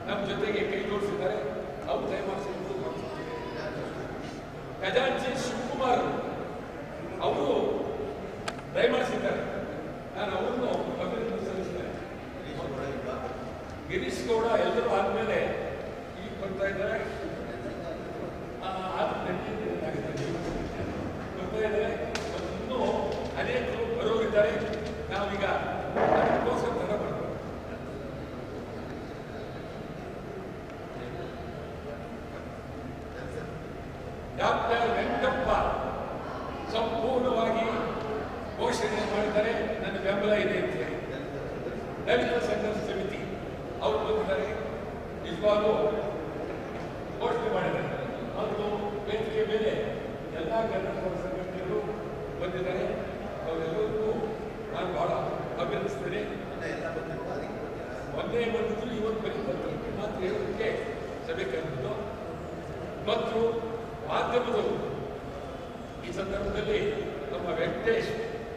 ನಮ್ಮ ಜೊತೆಗೆ ಕೈ ಜೋಡಿಸಿದ್ದಾರೆ. ಅವ್ರು ದಯಮಾಡಿಸಿ ಖಜಾಂಚಿ ಶಿವಕುಮಾರ್ ಅವರು ದಯಮಾಡಿಸಿದ್ದಾರೆ. ನಾನು ಅವರನ್ನು ಅಭಿನಂದನೆ ಸಲ್ಲಿಸ್ತೇನೆ. ಗಿರೀಶ್ ಗೌಡ ಎಲ್ಲರೂ ಆದ್ಮೇಲೆ ಈಗ ಬರ್ತಾ ಇದ್ದಾರೆ. ಬರ್ತಾ ಇದ್ದಾರೆ. ಇನ್ನೂ ಅನೇಕರು ಬರೋರಿದ್ದಾರೆ. ನಾವೀಗ ಅದಕ್ಕೋಸ್ಕರ ತಡ ಮಾಡ್ತೀವಿ. ಡಾಕ್ಟರ್ ವೆಂಕಟಪ್ಪ ಸಂಪೂರ್ಣವಾಗಿ ಘೋಷಣೆ ಮಾಡಿದ್ದಾರೆ. ನನ್ನ ಬೆಂಬಲ ಇದೆ ಅಂತ ಹೇಳಿ. ದಲಿತ ಸಂಘರ್ಷ ಸಮಿತಿ ಅವರು ಬಂದಿದ್ದಾರೆ. ನಿಜವಾಗ್ಲೂ ಘೋಷಣೆ ಮಾಡಿದ್ದಾರೆ. ಮತ್ತು ವೇದಿಕೆ ಮೇಲೆ ಎಲ್ಲ ಕನ್ನಡ ಸಂಘಟನೆಗಳು ಬಂದಿದ್ದಾರೆ. ಅವರೆಲ್ಲರಿಗೂ ನಾನು ಬಹಳ ಅಭಿನಂದಿಸ್ತೇನೆ. ಒಂದೇ ಬಂದಿದ್ರು ಇವತ್ತು ಬರೀ ಮಾತ್ರ ಹೇಳೋದಕ್ಕೆ ಸಭೆ ಕರೆದಿದ್ದು. ಮತ್ತು ಮಾಧ್ಯಮದವರು ಈ ಸಂದರ್ಭದಲ್ಲಿ ನಮ್ಮ ವೆಂಕಟೇಶ್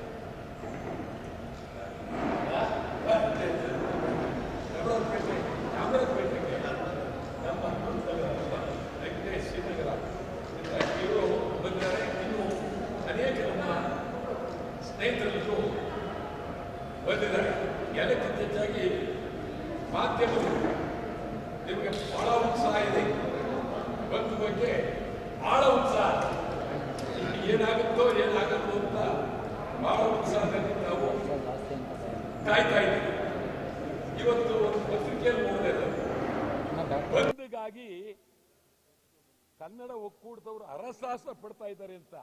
ಚಾಮರಾಜಪೇಟೆಗೆ ನಮ್ಮ ವೆಂಕಟೇಶ್ ಶ್ರೀನಗರ ಇವರು ಬಂದಿದ್ದಾರೆ. ಇನ್ನು ಅನೇಕ ನಮ್ಮ ಸ್ನೇಹಿತರು ಬಂದಿದ್ದಾರೆ. ಎಲ್ಲಕ್ಕಿಂತ ಹೆಚ್ಚಾಗಿ ಮಾಧ್ಯಮಗಳು ನಿಮಗೆ ಬಹಳ ಉತ್ಸಾಹ ಇದೆ. ಒಂದು ಬಗ್ಗೆ ಬಹಳ ಉತ್ಸಾಹ, ಏನಾಗುತ್ತೋ ಏನಾಗುತ್ತೋ ಅಂತ ಬಹಳ ಉತ್ಸಾಹದಲ್ಲಿ ನಾವು ಕಾಯ್ತಾ ಇದ್ದೀವಿ. ಇವತ್ತು ಒಂದು ಪತ್ರಿಕೆಯಲ್ಲಿ ನೋಡಿದೆ, ಬಂದ್ಗಾಗಿ ಕನ್ನಡ ಒಕ್ಕೂಟದವರು ಹರಸಾಹಸ ಪಡ್ತಾ ಇದ್ದಾರೆ ಅಂತ.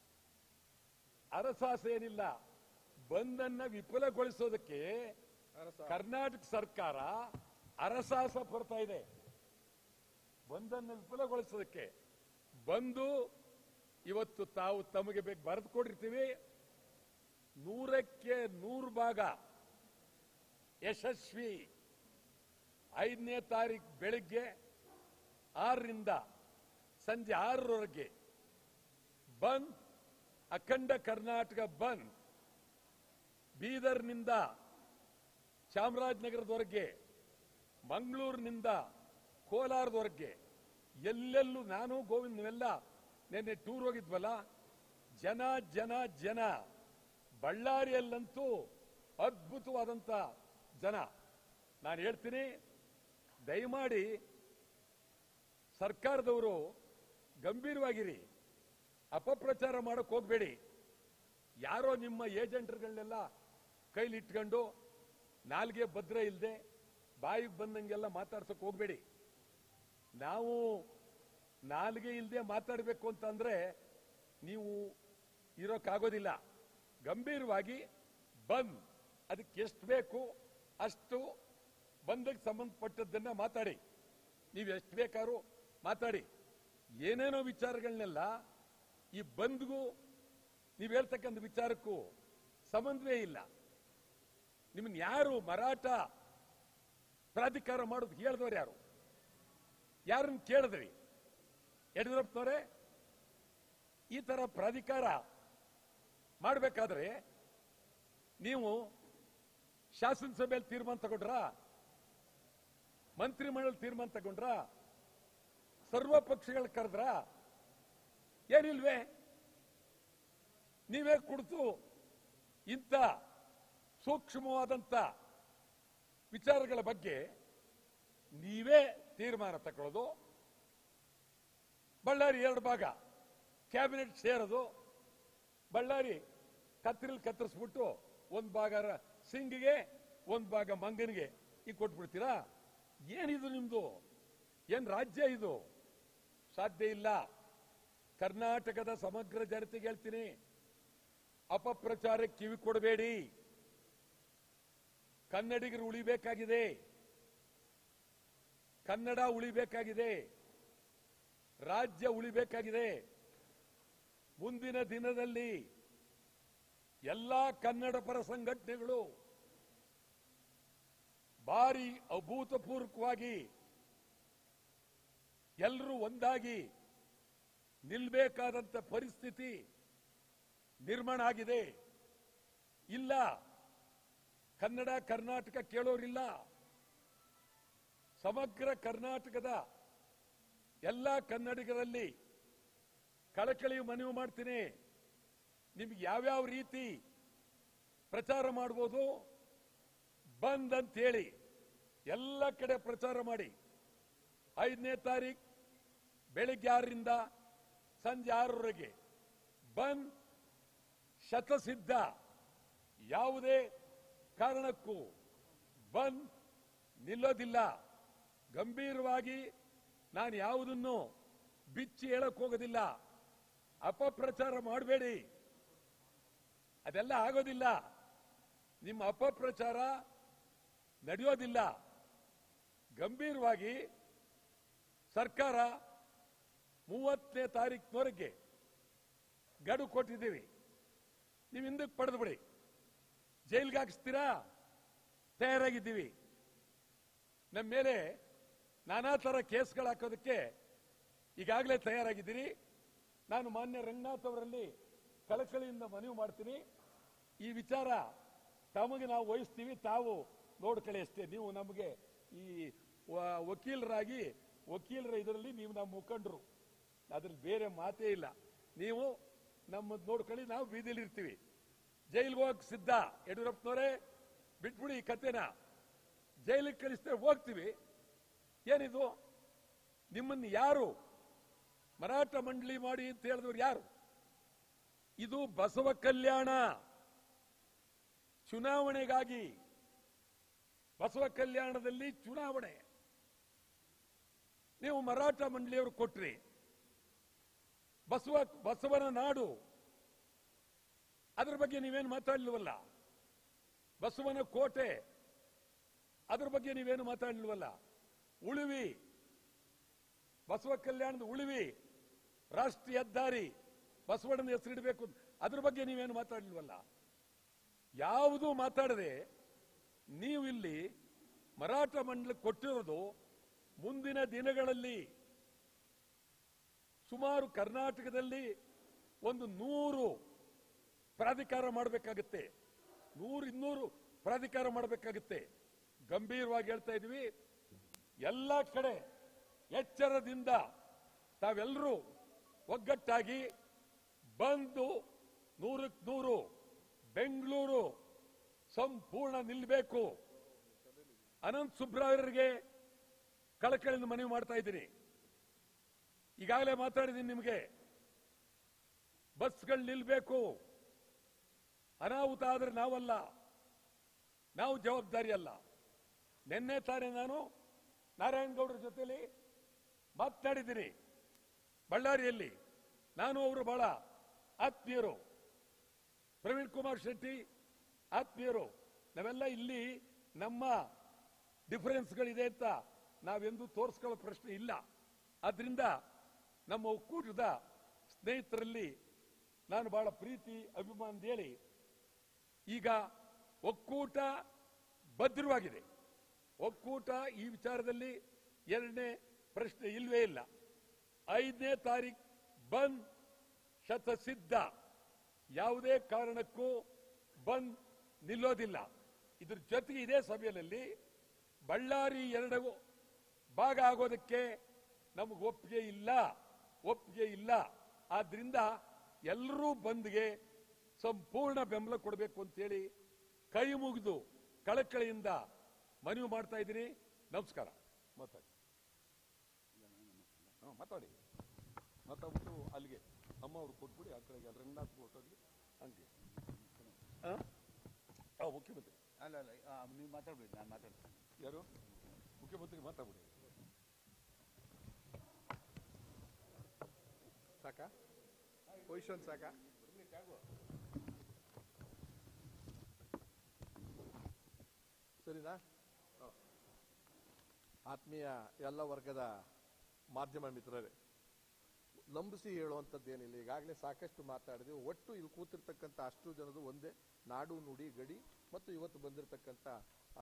ಹರಸಾಹಸ ಏನಿಲ್ಲ, ಬಂದನ್ನ ವಿಫಲಗೊಳಿಸೋದಕ್ಕೆ ಕರ್ನಾಟಕ ಸರ್ಕಾರ ಹರಸಾಹಸ ಪಡ್ತಾ ಇದೆ. ಬಂದನ್ನು ವಿಫಲಗೊಳಿಸೋದಕ್ಕೆ ಬಂದು ಇವತ್ತು ತಾವು ತಮಗೆ ಬೇಕು ಬರೆದು ಕೊಟ್ಟಿರ್ತೀವಿ. 100ಕ್ಕೆ 100 ಭಾಗ ಯಶಸ್ವಿ. 5ನೇ ತಾರೀಕು ಬೆಳಿಗ್ಗೆ 6ರಿಂದ ಸಂಜೆ 6ರವರೆಗೆ ಬಂದ್, ಅಖಂಡ ಕರ್ನಾಟಕ ಬಂದ್. ಬೀದರ್ನಿಂದ ಚಾಮರಾಜನಗರದವರೆಗೆ, ಮಂಗಳೂರಿನಿಂದ ಕೋಲಾರದವರೆಗೆ ಎಲ್ಲೆಲ್ಲೂ ನಾನು ಗೋವಿಂದ್ ನೀವೆಲ್ಲ ನಿನ್ನೆ ಟೂರ್ ಹೋಗಿದ್ವಲ್ಲ, ಜನ ಜನ ಜನ. ಬಳ್ಳಾರಿಯಲ್ಲಂತೂ ಅದ್ಭುತವಾದಂತ ಜನ. ನಾನು ಹೇಳ್ತೀನಿ, ದಯಮಾಡಿ ಸರ್ಕಾರದವರು ಗಂಭೀರವಾಗಿರಿ, ಅಪಪ್ರಚಾರ ಮಾಡಕ್ ಹೋಗ್ಬೇಡಿ. ಯಾರೋ ನಿಮ್ಮ ಏಜೆಂಟ್ಗಳನ್ನೆಲ್ಲ ಕೈಲಿ ಇಟ್ಕೊಂಡು ನಾಲ್ಗೆ ಭದ್ರ ಇಲ್ಲದೆ ಬಾಯಿಗೆ ಬಂದಂಗೆಲ್ಲ ಮಾತಾಡ್ಸಕ್ ಹೋಗ್ಬೇಡಿ. ನಾವು ನಾಲ್ಗೆ ಇಲ್ಲದೆ ಮಾತಾಡಬೇಕು ಅಂತಂದ್ರೆ ನೀವು ಇರೋಕ್ಕಾಗೋದಿಲ್ಲ. ಗಂಭೀರವಾಗಿ ಬಂದ್, ಅದಕ್ಕೆ ಎಷ್ಟು ಬೇಕು ಅಷ್ಟು ಬಂದಕ್ಕೆ ಸಂಬಂಧಪಟ್ಟದ್ದನ್ನ ಮಾತಾಡಿ. ನೀವು ಎಷ್ಟು ಬೇಕಾದ್ರೂ ಮಾತಾಡಿ. ಏನೇನೋ ವಿಚಾರಗಳನ್ನೆಲ್ಲ ಈ ಬಂದ್ಗೂ ನೀವು ಹೇಳ್ತಕ್ಕಂಥ ವಿಚಾರಕ್ಕೂ ಸಂಬಂಧವೇ ಇಲ್ಲ. ನಿಮ್ಮನ್ನ ಯಾರು ಮರಾಠ ಪ್ರಾಧಿಕಾರ ಮಾಡೋದು ಹೇಳಿದವರು ಯಾರು? ಯಾರನ್ನ ಕೇಳಿದ್ರಿ? ಯಡಿಯೂರಪ್ಪನವರೇ? ಈ ತರ ಪ್ರಾಧಿಕಾರ ಮಾಡಬೇಕಾದ್ರೆ ನೀವು ಶಾಸನಸಭೆಯಲ್ಲಿ ತೀರ್ಮಾನ ತಗೊಂಡ್ರ? ಮಂತ್ರಿಮಂಡಲ ತೀರ್ಮಾನ ತಗೊಂಡ್ರ? ಸರ್ವ ಪಕ್ಷಗಳ ಕರೆದ್ರ? ಏನಿಲ್ವೇ? ನೀವೇ ಕುಡಿತು ಇಂಥ ಸೂಕ್ಷ್ಮವಾದಂತ ವಿಚಾರಗಳ ಬಗ್ಗೆ ನೀವೇ ತೀರ್ಮಾನ ತಗೊಳ್ಳೋದು, ಬಳ್ಳಾರಿ 2 ಭಾಗ ಕ್ಯಾಬಿನೆಟ್ ಸೇರೋದು, ಬಳ್ಳಾರಿ ಕತ್ತರಿಸ್ಬಿಟ್ಟು 1 ಭಾಗ ಸಿಂಗಿಗೆ 1 ಭಾಗ ಮಂಗನಿಗೆ ಈಗ ಕೊಟ್ಬಿಡ್ತೀರಾ? ಏನಿದು ನಿಮ್ದು? ಏನ್ ರಾಜ್ಯ ಇದು? ಸಾಧ್ಯ ಇಲ್ಲ. ಕರ್ನಾಟಕದ ಸಮಗ್ರ ಜನತೆಗೆ ಹೇಳ್ತೀನಿ, ಅಪಪ್ರಚಾರಕ್ಕೆ ಕಿವಿ ಕೊಡಬೇಡಿ. ಕನ್ನಡಿಗರು ಉಳಿಬೇಕಾಗಿದೆ, ಕನ್ನಡ ಉಳಿಬೇಕಾಗಿದೆ, ರಾಜ್ಯ ಉಳಿಬೇಕಾಗಿದೆ. ಮುಂದಿನ ದಿನದಲ್ಲಿ ಎಲ್ಲಾ ಕನ್ನಡ ಪರ ಸಂಘಟನೆಗಳು ಭಾರಿ ಅಭೂತಪೂರ್ವಕವಾಗಿ ಎಲ್ಲರೂ ಒಂದಾಗಿ ನಿಲ್ಲಬೇಕಾದಂತ ಪರಿಸ್ಥಿತಿ ನಿರ್ಮಾಣ ಆಗಿದೆ. ಇಲ್ಲ, ಕನ್ನಡ ಕರ್ನಾಟಕ ಕೇಳೋರಿಲ್ಲ. ಸಮಗ್ರ ಕರ್ನಾಟಕದ ಎಲ್ಲ ಕನ್ನಡಿಗರಲ್ಲಿ ಕಳಕಳಿ ಮನವಿ ಮಾಡ್ತೀನಿ. ನಿಮ್ಗೆ ಯಾವ್ಯಾವ ರೀತಿ ಪ್ರಚಾರ ಮಾಡ್ಬೋದು ಬಂದ್ ಅಂತ ಹೇಳಿ ಎಲ್ಲ ಕಡೆ ಪ್ರಚಾರ ಮಾಡಿ. 5ನೇ ತಾರೀಕು ಬೆಳಿಗ್ಗೆ 6ರಿಂದ ಸಂಜೆ 6ರವರೆಗೆ ಬಂದ್ ಶತಸಿದ್ಧ. ಯಾವುದೇ ಕಾರಣಕ್ಕೂ ಬಂದ್ ನಿಲ್ಲೋದಿಲ್ಲ. ಗಂಭೀರವಾಗಿ ನಾನು ಯಾವುದನ್ನು ಬಿಚ್ಚಿ ಹೇಳಕ್ ಹೋಗೋದಿಲ್ಲ. ಅಪಪ್ರಚಾರ ಮಾಡಬೇಡಿ, ಅದೆಲ್ಲ ಆಗೋದಿಲ್ಲ. ನಿಮ್ಮ ಅಪಪ್ರಚಾರ ನಡೆಯೋದಿಲ್ಲ. ಗಂಭೀರವಾಗಿ ಸರ್ಕಾರ 30ನೇ ತಾರೀಕಿನವರೆಗೆ ಗಡುವು ಕೊಟ್ಟಿದ್ದೀವಿ. ನೀವು ಹಿಂದಕ್ಕೆ ಪಡೆದು ಬಿಡಿ. ಜೈಲ್ಗೆ ಹಾಕಿಸ್ತೀರಾ? ತಯಾರಾಗಿದ್ದೀವಿ. ನಮ್ಮ ಮೇಲೆ ನಾನಾ ತರ ಕೇಸ್ಗಳು ಹಾಕೋದಕ್ಕೆ ಈಗಾಗಲೇ ತಯಾರಾಗಿದ್ದೀರಿ. ನಾನು ಮಾನ್ಯ ರಂಗನಾಥ್ ಅವರಲ್ಲಿ ಕಳಕಳಿಯಿಂದ ಮನವಿ ಮಾಡ್ತೀನಿ. ಈ ವಿಚಾರ ತಮಗೆ ನಾವು ವಹಿಸ್ತೀವಿ, ತಾವು ನೋಡ್ಕೊಳ್ಳಿ ಅಷ್ಟೇ. ನೀವು ನಮಗೆ ಈ ವಕೀಲರ ಇದರಲ್ಲಿ ನೀವು ನಮ್ಮ ಮುಖಂಡರು, ಅದ್ರಲ್ಲಿ ಬೇರೆ ಮಾತೇ ಇಲ್ಲ. ನೀವು ನಮ್ಮದು ನೋಡ್ಕೊಳ್ಳಿ, ನಾವು ಬೀದಿಲಿ ಇರ್ತೀವಿ. ಜೈಲಿಗೆ ಹೋಗಕ್ಕೆ ಸಿದ್ಧ. ಯಡಿಯೂರಪ್ಪನವರೇ ಬಿಟ್ಬಿಡಿ ಈ ಕಥೆನ. ಜೈಲಿಗೆ ಕಳಿಸ್ತೇವೆ, ಹೋಗ್ತೀವಿ. ಏನಿದು? ನಿಮ್ಮನ್ನು ಯಾರು ಮರಾಠ ಮಂಡಳಿ ಮಾಡಿ ಅಂತ ಹೇಳಿದವರು ಯಾರು? ಇದು ಬಸವ ಕಲ್ಯಾಣ ಚುನಾವಣೆಗಾಗಿ. ಬಸವ ಕಲ್ಯಾಣದಲ್ಲಿ ಚುನಾವಣೆ ನೀವು ಮರಾಠ ಮಂಡಳಿಯವರು ಕೊಟ್ರಿ. ಬಸವನ ನಾಡು, ಅದರ ಬಗ್ಗೆ ನೀವೇನು ಮಾತಾಡಲಿಲ್ವಲ್ಲ. ಬಸವನ ಕೋಟೆ, ಅದರ ಬಗ್ಗೆ ನೀವೇನು ಮಾತಾಡಲಿಲ್ವಲ್ಲ. ಉಳಿವಿ, ಬಸವ ಕಲ್ಯಾಣದ ಉಳಿವಿ ರಾಷ್ಟ್ರೀಯ ಹೆದ್ದಾರಿ ಬಸವಣ್ಣನ ಹೆಸರಿಡಬೇಕು, ಅದ್ರ ಬಗ್ಗೆ ನೀವೇನು ಮಾತಾಡಲಿಲ್ವಲ್ಲ. ಯಾವುದೂ ಮಾತಾಡದೆ ನೀವು ಇಲ್ಲಿ ಮರಾಠ ಮಂಡಳಿ ಕೊಟ್ಟಿರೋದು ಮುಂದಿನ ದಿನಗಳಲ್ಲಿ ಸುಮಾರು ಕರ್ನಾಟಕದಲ್ಲಿ ಒಂದು 100 ಪ್ರಾಧಿಕಾರ ಮಾಡಬೇಕಾಗುತ್ತೆ. 100-200 ಪ್ರಾಧಿಕಾರ ಮಾಡಬೇಕಾಗುತ್ತೆ. ಗಂಭೀರವಾಗಿ ಹೇಳ್ತಾ ಇದ್ವಿ. ಎಲ್ಲ ಕಡೆ ಎಚ್ಚರದಿಂದ ತಾವೆಲ್ಲರೂ ಒಗ್ಗಟ್ಟಾಗಿ ಬಂದು 100ಕ್ಕೆ 100 ಬೆಂಗಳೂರು ಸಂಪೂರ್ಣ ನಿಲ್ಲಬೇಕು. ಅನಂತ್ ಸುಬ್ರಾಯರಿಗೆ ಕಳಕಳಿಯಿಂದ ಮನವಿ ಮಾಡ್ತಾ ಇದ್ದೀನಿ. ಈಗಾಗಲೇ ಮಾತಾಡಿದ್ದೀನಿ ನಿಮಗೆ. ಬಸ್ಗಳು ನಿಲ್ಲಬೇಕು. ಅನಾಹುತ ಆದರೆ ನಾವಲ್ಲ, ನಾವು ಜವಾಬ್ದಾರಿ ಅಲ್ಲ. ನಿನ್ನೆ ತಾನೇ ನಾನು ನಾರಾಯಣಗೌಡರ ಜೊತೆಲಿ ಮಾತನಾಡಿದ್ದೀನಿ ಬಳ್ಳಾರಿಯಲ್ಲಿ. ನಾನು ಅವರು ಬಹಳ ಆತ್ಮೀಯರು. ಪ್ರವೀಣ್ ಕುಮಾರ್ ಶೆಟ್ಟಿ ಆತ್ಮೀಯರು. ನಾವೆಲ್ಲ ಇಲ್ಲಿ ನಮ್ಮ ಡಿಫರೆನ್ಸ್ಗಳಿದೆ ಅಂತ ನಾವೆಂದೂ ತೋರಿಸ್ಕೊಳ್ಳೋ ಪ್ರಶ್ನೆ ಇಲ್ಲ. ಆದ್ರಿಂದ ನಮ್ಮ ಒಕ್ಕೂಟದ ಸ್ನೇಹಿತರಲ್ಲಿ ನಾನು ಬಹಳ ಪ್ರೀತಿ ಅಭಿಮಾನ ಹೇಳಿ ಈಗ ಒಕ್ಕೂಟ ಭದ್ರವಾಗಿದೆ. ಒಕ್ಕೂಟ ಈ ವಿಚಾರದಲ್ಲಿ ಎರಡನೇ ಪ್ರಶ್ನೆ ಇಲ್ವೇ ಇಲ್ಲ. 5ನೇ ತಾರೀಕು ಬಂದ್ ಶತಸಿದ್ಧ. ಯಾವುದೇ ಕಾರಣಕ್ಕೂ ಬಂದ್ ನಿಲ್ಲೋದಿಲ್ಲ. ಇದ್ರ ಜೊತೆಗೆ ಇದೇ ಸಭೆಯಲ್ಲಿ ಬಳ್ಳಾರಿ 2 ಭಾಗ ಆಗೋದಕ್ಕೆ ನಮಗೆ ಒಪ್ಪಿಗೆ ಇಲ್ಲ. ಆದ್ರಿಂದ ಎಲ್ಲರೂ ಬಂದ್ಗೆ ಸಂಪೂರ್ಣ ಬೆಂಬಲ ಕೊಡಬೇಕು ಅಂತೇಳಿ ಕೈ ಮುಗಿದು ಕಳಕಳಿಯಿಂದ ಮನವಿ ಮಾಡ್ತಾ ಇದ್ದೀನಿ. ನಮಸ್ಕಾರ. ಮಾತಾಡ್ಬಿಟ್ಟು ಅಲ್ಲಿಗೆ ಅಮ್ಮ ಅವ್ರು ಕೊಟ್ಬಿಡಿ, ಆ ಕಡೆಗೆ ರಂಗನಾಥ್ ಕೊಟ್ಟೋಗಿ ಹಂಗೆ. ಮುಖ್ಯಮಂತ್ರಿ ಅಲ್ಲ ನೀವು ಮಾತಾಡ್ಬಿಡಿ, ನಾನು ಮಾತಾಡ್ತೀನಿ. ಯಾರು? ಮುಖ್ಯಮಂತ್ರಿ ಮಾತಾಡ್ಬಿಡಿ. ಸಾಕಾ? ಪೊಸಿಷನ್ ಸಾಕಾ? ಸರಿನಾ? ಆತ್ಮೀಯ ಎಲ್ಲ ವರ್ಗದ ಮಾಧ್ಯಮ ಮಿತ್ರರೇ, ನಂಬಿಸಿ ಹೇಳುವಂಥದ್ದೇನಿಲ್ಲ. ಈಗಾಗಲೇ ಸಾಕಷ್ಟು ಮಾತಾಡಿದ್ವಿ. ಒಟ್ಟು ಇಲ್ಲಿ ಕೂತಿರ್ತಕ್ಕಂಥ ಅಷ್ಟು ಜನದು ಒಂದೇ ನಾಡು ನುಡಿ ಗಡಿ ಮತ್ತು ಇವತ್ತು ಬಂದಿರತಕ್ಕಂಥ